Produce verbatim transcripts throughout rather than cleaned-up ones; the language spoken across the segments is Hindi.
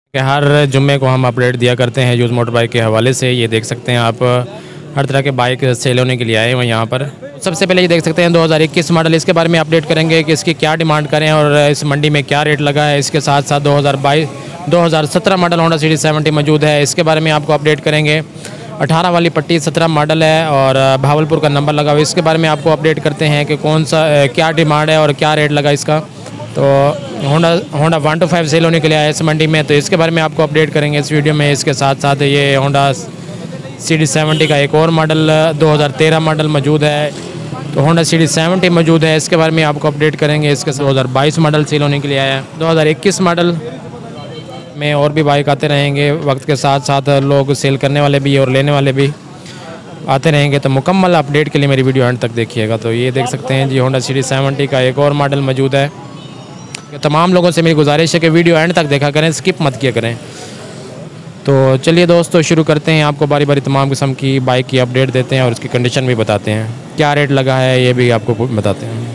कि हर जुम्मे को हम अपडेट दिया करते हैं यूज़ मोटर बाइक के हवाले से। ये देख सकते हैं आप हर तरह के बाइक सेल होने के लिए आए हैं यहाँ पर। सबसे पहले ये देख सकते हैं दो हज़ार इक्कीस मॉडल, इसके बारे में अपडेट करेंगे कि इसकी क्या डिमांड करें और इस मंडी में क्या रेट लगा है। इसके साथ साथ दो हज़ार बाईस दो हज़ार सत्रह मॉडल होंडा सिटी सेवेंटी मौजूद है, इसके बारे में आपको अपडेट करेंगे। अठारह वाली पट्टी सत्रह मॉडल है और भावलपुर का नंबर लगा हुआ है, इसके बारे में आपको अपडेट करते हैं कि कौन सा क्या डिमांड है और क्या रेट लगा इसका। तो Honda Honda one two five sale होने के लिए आया इस मंडी में, तो इसके बारे में आपको अपडेट करेंगे इस वीडियो में। इसके साथ साथ ये होंडा सिटी सेवेंटी का एक और मॉडल दो हज़ार तेरह मॉडल मौजूद है, तो होंडा सिटी सेवेंटी मौजूद है, इसके बारे में आपको अपडेट करेंगे। इसके दो हज़ार बाईस मॉडल सेल होने के लिए आया है। दो हज़ार इक्कीस मॉडल में और भी बाइक आते रहेंगे, वक्त के साथ साथ लोग सेल करने वाले भी और लेने वाले भी आते रहेंगे, तो मुकम्मल अपडेट के लिए मेरी वीडियो एंड तक देखिएगा। तो ये देख सकते हैं जी होंडा सिटी सेवेंटी का एक और मॉडल मौजूद है। तमाम लोगों से मेरी गुजारिश है कि वीडियो एंड तक देखा करें, स्किप मत किया करें। तो चलिए दोस्तों शुरू करते हैं, आपको बारी बारी तमाम किस्म की बाइक की अपडेट देते हैं और उसकी कंडीशन भी बताते हैं, क्या रेट लगा है ये भी आपको बताते हैं।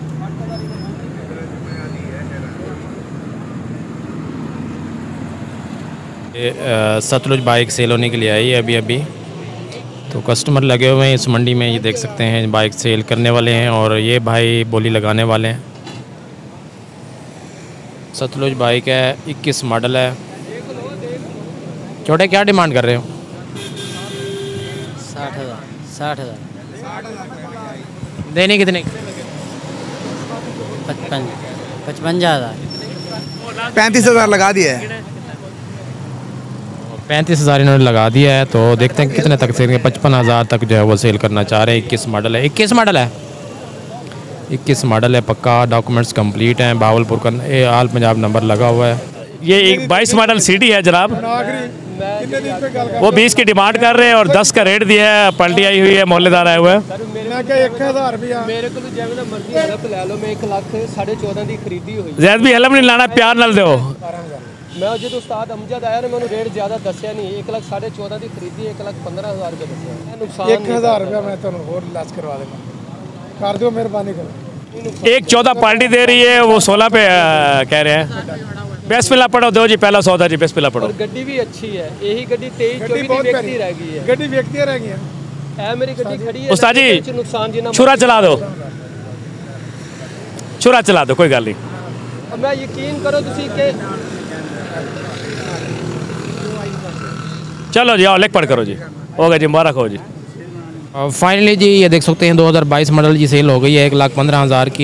ये सतलुज बाइक सेल होने के लिए आई है अभी अभी, तो कस्टमर लगे हुए हैं इस मंडी में। ये देख सकते हैं बाइक सेल करने वाले हैं और ये भाई बोली लगाने वाले हैं। सतलुज बाइक है, इक्कीस मॉडल है। छोटे क्या डिमांड कर रहे हो? साठ हज़ार साठ हज़ार देने कितने? पचपन पचपन हज़ार पैंतीस हज़ार लगा दिया है। पैंतीस हज़ार इन्होंने लगा दिया है, तो देखते हैं कितने तक सेल, पचपन हज़ार तक जो है वो सेल करना चाह रहे हैं। इक्कीस मॉडल है, इक्कीस मॉडल है इक्कीस मॉडल है, पक्का डॉक्यूमेंट्स कंप्लीट हैं, भावलपुर का ए आल पंजाब नंबर लगा हुआ है। ये एक बाईस मॉडल सिटी है जनाब, वो बीस की डिमांड कर रहे हैं और दस का रेट दिया है। पलटी आई हुई है, मोहल्लेदार आए हुए हैं। जैद भी हलम नहीं लाना, प्यार नाल दो। मैं जो उस्ताद अमजद आया ना, मैंने रेट ज़्यादा दसिया नहीं, एक लाख साढ़े चौदह की खरीदी, एक लाख पंद्रह हज़ार रुपये दसिया। नुकसान एक हज़ार रुपया मैं तुम और लैस करवा देना, कर दो मेहरबानी करो। एक चौदह पार्टी दे रही है, वो सोलह पे आ, कह रहे हैं। बेस्ट पिला पढ़ो दो जी, पहला सौदा जी, बेस्ट पिला पढ़ो। और गड्डी भी अच्छी है, यही गड्डी तेईस चौबीस व्यक्ति रह गई है, गड्डी व्यक्ति रह गई है। मेरी गड्डी खड़ी है उस्ताद जी, नुकसान जी ना छुरा चला दो, छुरा चला दो, कोई गल नहीं। मैं यकीन करो तुसी के चलो जी, आओ लेग पढ़ करो जी, हो गया जी, मुबारक हो जी। फाइनली जी ये देख सकते हैं दो हज़ार बाईस मॉडल की सेल हो गई है एक लाख पंद्रह हज़ार की।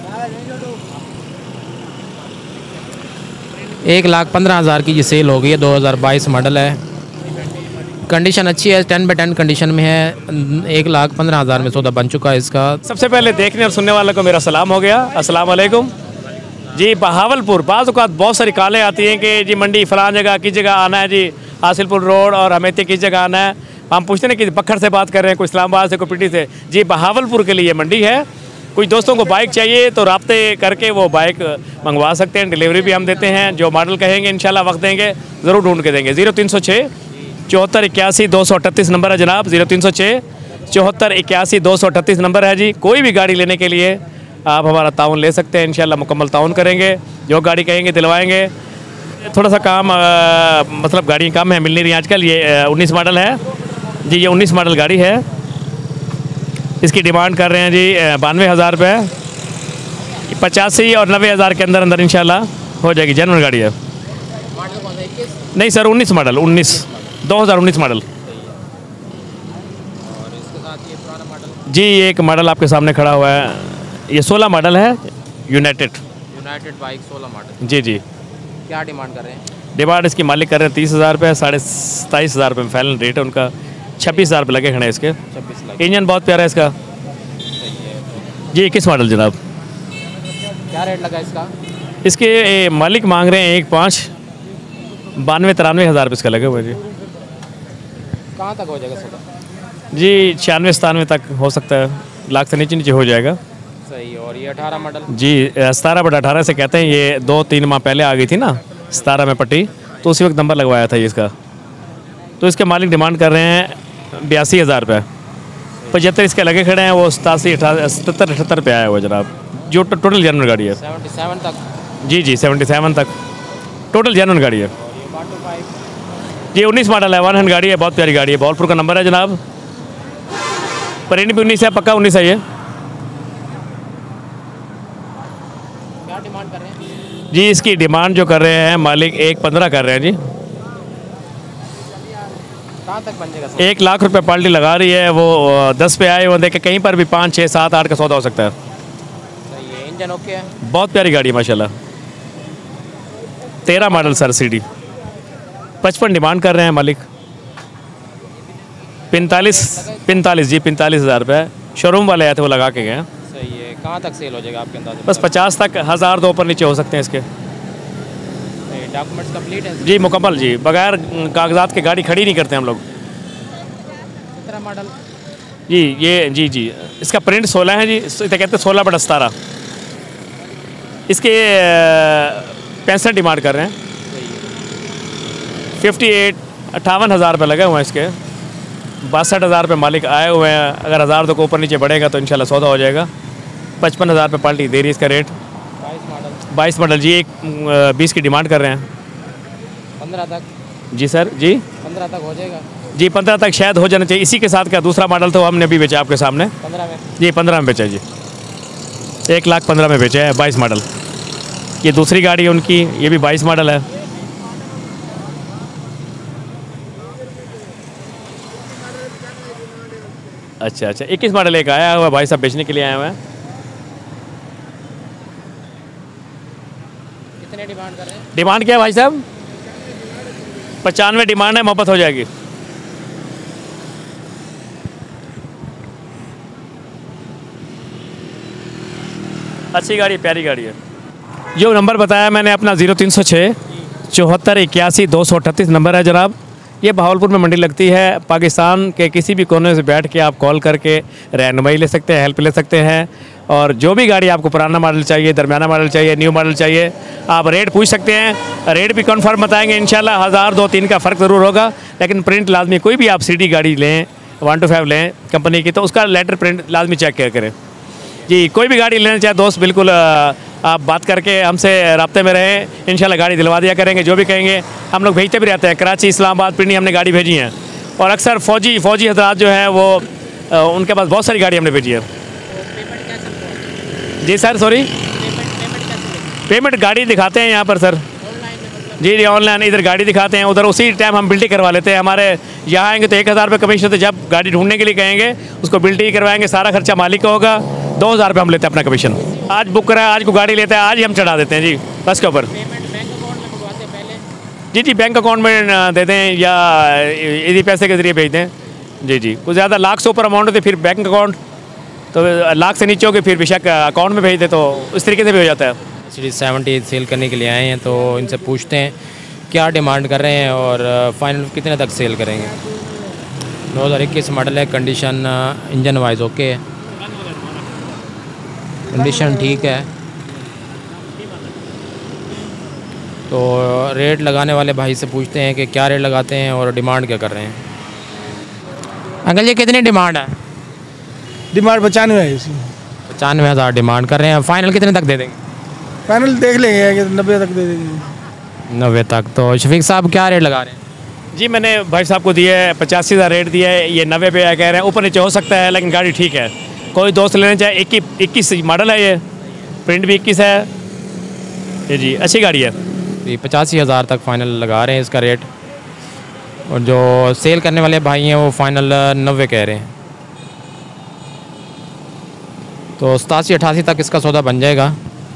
एक लाख पंद्रह हज़ार की ये सेल हो गई है, दो हज़ार बाईस मॉडल है, कंडीशन अच्छी है, टेन बाई टेन कंडीशन में है। एक लाख पंद्रह हज़ार में सौदा बन चुका है इसका। सबसे पहले देखने और सुनने वालों को मेरा सलाम हो गया, अस्सलाम वालेकुम जी। बहावलपुर बाज़ औक़ात बहुत सारी कॉलें आती हैं कि जी मंडी फ़लाँ जगह किस जगह आना है जी, हासिलपुर रोड और हमेती किस जगह आना है। हम पूछते हैं कि पखर से बात कर रहे हैं, कोई इस्लामाबाद से, कोई पिटी से। जी बहावलपुर के लिए मंडी है। कुछ दोस्तों को बाइक चाहिए तो राब्ते करके वो बाइक मंगवा सकते हैं, डिलीवरी भी हम देते हैं। जो मॉडल कहेंगे इंशाल्लाह वक्त देंगे, ज़रूर ढूंढ के देंगे। ज़ीरो तीन सौ छः चौहत्तर इक्यासी दो सौ अठतीस नंबर है जनाब, ज़ीरो तीन सौ छः चौहत्तर इक्यासी दो सौ अठतीस नंबर है जी। कोई भी गाड़ी लेने के लिए आप हमारा ताउन ले सकते हैं, इंशाल्लाह मुकम्मल ताउन करेंगे। जो गाड़ी कहेंगे दिलवाएंगे। थोड़ा सा काम आ, मतलब गाड़ियाँ कम है, मिल नहीं रही आजकल। ये उन्नीस मॉडल है जी, ये उन्नीस मॉडल गाड़ी है। इसकी डिमांड कर रहे हैं जी बानवे हज़ार रुपये, पचासी और नब्बे हज़ार के अंदर अंदर इंशाल्लाह हो जाएगी। जनरल गाड़ी है। नहीं सर, उन्नीस मॉडल, उन्नीस दो हज़ार उन्नीस मॉडल जी। एक मॉडल आपके सामने खड़ा हुआ है, ये सोलह मॉडल है, यूनाइटेड यूनाइटेड बाइक सोलह मॉडल जी जी। क्या डिमांड कर रहे हैं? डिमांड इसकी मालिक कर रहे हैं तीस हज़ार रुपये, साढ़े सताईस हज़ार रुपये फाइनल रेट है उनका। छब्बीस हज़ार रुपये लगे खड़े हैं इसके। छब्बीस लाख। इंजन बहुत प्यारा है इसका जी। किस मॉडल जनाब? क्या रेट लगा इसका? इसके ए, मालिक मांग रहे हैं एक पाँच बानवे तिरानवे हज़ार रुपये इसका लगे हुए जी। कहाँ तक हो जाएगा सौदा? जी छियानवे सतानवे तक हो सकता है, लाख से नीचे नीचे हो जाएगा। सही। और ये अठारह मॉडल जी सतारह बटा अठारह से कहते हैं। ये दो तीन माह पहले आ गई थी ना सतारह में पट्टी, तो उसी वक्त नंबर लगवाया था ये इसका। तो इसके मालिक डिमांड कर रहे हैं बयासी हज़ार रुपये, पचहत्तर इसके लगे खड़े हैं, वो सतासी अठा सत्तर अठहत्तर पे आया हुआ जनाब। जो टोटल जनरल गाड़ी है सतहत्तर तक जी जी, सतहत्तर तक टोटल जनरल गाड़ी है। जी उन्नीस मॉडल है, वन हैंड गाड़ी है, बहुत प्यारी गाड़ी है, बॉलपुर का नंबर है जनाब। प्रिंट भी उन्नीस है, पक्का उन्नीस है ये। क्या डिमांड कर रहे हैं? जी इसकी डिमांड जो कर रहे हैं मालिक एक पंद्रह कर रहे हैं जी। कहाँ तक बन जाएगा? एक लाख रुपए पार्टी लगा रही है, वो दस पे आए वो देखे, कहीं पर भी पाँच छः सात आठ का सौदा हो सकता है। सही है, इंजन ओके है? बहुत प्यारी गाड़ी है माशाल्लाह। तेरह मॉडल सर, सी डी पचपन डिमांड कर रहे हैं मालिक। पैंतालीस पैंतालीस जी पैंतालीस हज़ार रुपये शोरूम वाले आए थे, वो लगा के गए। सही है, कहाँ तक सेल हो जाएगा आपके अंदाज़े? बस पचास तक, हज़ार दो ऊपर नीचे हो सकते हैं इसके। डॉक्यूमेंट्स कंप्लीट है जी मुकम्मल जी, बगैर कागजात के गाड़ी खड़ी नहीं करते हम लोग। कितना मॉडल? जी ये जी जी इसका प्रिंट सोलह है जी, इसे कहते हैं सोलह बटा सतारह। इसके पैंसठ डिमांड कर रहे हैं। फिफ्टी एट अट्ठावन हज़ार रुपये लगे हुए हैं इसके। बासठ हज़ार रुपये मालिक आए हुए हैं, अगर हज़ार दो को ऊपर नीचे बढ़ेगा तो इंशाल्लाह सौदा हो जाएगा। पचपन हज़ार रुपये पार्टी दे रही है इसका रेट। बाईस मॉडल? बाईस मॉडल जी, एक बीस की डिमांड कर रहे हैं। पंद्रह तक? जी सर जी पंद्रह तक हो जाएगा? जी पंद्रह तक शायद हो जाना चाहिए। इसी के साथ का दूसरा मॉडल तो हमने अभी बेचा आपके सामने। पंद्रह में? जी पंद्रह में बेचा जी, एक लाख पंद्रह में बेचा है, बाईस मॉडल। ये दूसरी गाड़ी है उनकी, ये भी बाईस मॉडल है। अच्छा अच्छा इक्कीस मॉडल एक आया हुआ भाई साहब बेचने के लिए आए हुए हैं। कितने डिमांड कर रहे हैं? डिमांड क्या है भाई साहब? पचानवे डिमांड है, मोहब्बत हो जाएगी। अच्छी गाड़ी, प्यारी गाड़ी है। जो नंबर बताया मैंने अपना ज़ीरो तीन सौ छः चौहत्तर इक्यासी दो सौ अट्ठतीस नंबर है जनाब। ये बहावलपुर में मंडी लगती है। पाकिस्तान के किसी भी कोने से बैठ के आप कॉल करके रहनुमाई ले सकते हैं, हेल्प ले सकते हैं। और जो भी गाड़ी आपको पुराना मॉडल चाहिए, दरमियाना मॉडल चाहिए, न्यू मॉडल चाहिए, आप रेट पूछ सकते हैं। रेट भी कन्फर्म बताएंगे इंशाल्लाह। हज़ार दो तीन का फ़र्क ज़रूर होगा, लेकिन प्रिंट लाजमी। कोई भी आप सिटी गाड़ी लें, वन टू फाइव लें कंपनी की, तो उसका लेटर प्रिंट लाजमी चेक किया करें जी। कोई भी गाड़ी लेना चाहे दोस्त, बिल्कुल आप बात करके हमसे राब्ते में रहें, इंशाल्लाह गाड़ी दिलवा दिया करेंगे। जो भी कहेंगे हम लोग भेजते भी रहते हैं। कराची, इस्लामाबाद, पिंडी हमने गाड़ी भेजी हैं। और अक्सर फ़ौजी फ़ौजी हजरात जो हैं वो उनके पास बहुत सारी गाड़ी हमने भेजी है। जी सर सॉरी, पेमेंट गाड़ी दिखाते हैं यहाँ पर सर। जी जी ऑनलाइन इधर गाड़ी दिखाते हैं, उधर उसी टाइम हम बिल्टी करवा लेते हैं। हमारे यहाँ आएंगे तो एक हज़ार रुपये कमीशन, तो जब गाड़ी ढूंढने के लिए कहेंगे उसको बिल्टी करवाएंगे, सारा खर्चा मालिक का होगा। दो हज़ार रुपये हम लेते हैं अपना कमीशन। आज बुक करा है, आज को गाड़ी लेते हैं, आज ही हम चढ़ा देते हैं जी बस के ऊपर। जी जी बैंक अकाउंट में दे दें या इसी पैसे के ज़रिए भेज दें। जी जी कुछ ज़्यादा लाख से ऊपर अमाउंट होती फिर बैंक अकाउंट, तो लाख से नीचे होगी फिर बेशक अकाउंट में भेज दे, तो इस तरीके से भी हो जाता है। सीरीज सेवेंटी सेल करने के लिए आए हैं, तो इनसे पूछते हैं क्या डिमांड कर रहे हैं और फाइनल कितने तक सेल करेंगे। दो हज़ार इक्कीस मॉडल है, कंडीशन इंजन वाइज ओके है, कंडीशन ठीक है। तो रेट लगाने वाले भाई से पूछते हैं कि क्या रेट लगाते हैं और डिमांड क्या कर रहे हैं। अंकल जी कितनी डिमांड है? डिमांड पचानवे है इसकी। पचानवे हज़ार डिमांड कर रहे हैं, फाइनल कितने तक दे देंगे? फाइनल देख लेंगे कि नब्बे तक दे देंगे। नब्बे तक। तो शफीक साहब क्या रेट लगा रहे हैं? जी मैंने भाई साहब को दिया है पचासी हज़ार रेट दिया है, ये नब्बे पे कह रहे हैं। ऊपर नीचे हो सकता है लेकिन गाड़ी ठीक है। कोई दोस्त लेना चाहे, इक्कीस इक्कीस मॉडल है, ये प्रिंट भी इक्कीस है। जी जी अच्छी गाड़ी है। जी पचासी हज़ार तक फाइनल लगा रहे हैं इसका रेट, और जो सेल करने वाले भाई हैं वो फाइनल नब्बे कह रहे हैं। तो सतासी अठासी तक इसका सौदा बन जाएगा।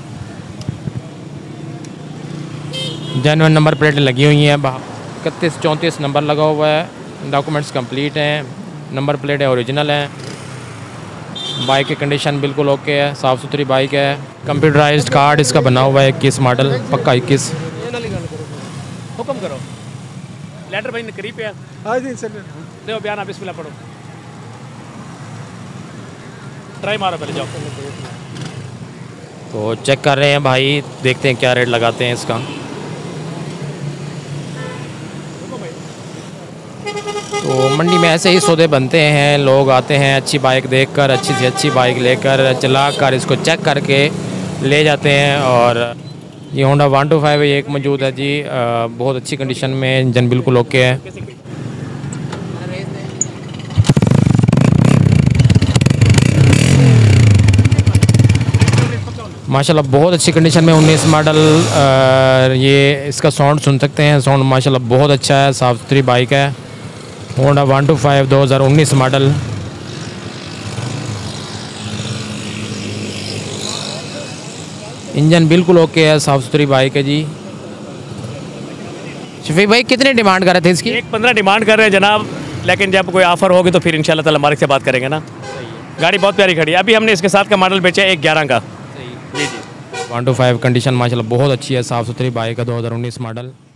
जेन्युइन नंबर प्लेट लगी हुई हैं, इकतीस चौंतीस नंबर लगा हुआ है, डॉक्यूमेंट्स कंप्लीट हैं, नंबर प्लेट है ओरिजिनल है, बाइक की कंडीशन बिल्कुल ओके है, साफ़ सुथरी बाइक है। कंप्यूटराइज्ड कार्ड इसका बना हुआ है, इक्कीस मॉडल पक्का इक्कीस। हुक्म करो, लेटर भाई करीब है। हाँ जी सर, देखो बयान आप बिस्मिल्लाह पढ़ो, ट्राई मारो पहले जाओ। तो चेक कर रहे हैं भाई, देखते हैं क्या रेट लगाते हैं इसका। तो मंडी में ऐसे ही सौदे बनते हैं, लोग आते हैं अच्छी बाइक देखकर, अच्छी से अच्छी बाइक लेकर चला कर इसको चेक करके ले जाते हैं और ये होंडा वन टू फाइव एक मौजूद है जी, आ, बहुत अच्छी कंडीशन में, इंजन बिल्कुल ओके है। माशाल्लाह बहुत अच्छी कंडीशन में उन्नीस मॉडल, ये इसका साउंड सुन सकते हैं, साउंड माशाल्लाह बहुत अच्छा है, साफ़ सुथरी बाइक है। होंडा वन टू फाइव दो हज़ार उन्नीस मॉडल। इंजन बिल्कुल ओके है, साफ़ सुथरी बाइक है जी। शफीक भाई कितने डिमांड कर रहे थे इसकी? एक पंद्रह डिमांड कर रहे हैं जनाब, लेकिन जब कोई ऑफ़र होगी तो फिर इंशाल्लाह ताला मालिक से बात करेंगे ना। गाड़ी बहुत प्यारी खड़ी है। अभी हमने इसके साथ का मॉडल बेचा है एक ग्यारह का। जी जी वन टू फाइव कंडीशन माशाल्लाह बहुत अच्छी है, साफ़ सुथरी बाइक है, दो हज़ार उन्नीस मॉडल।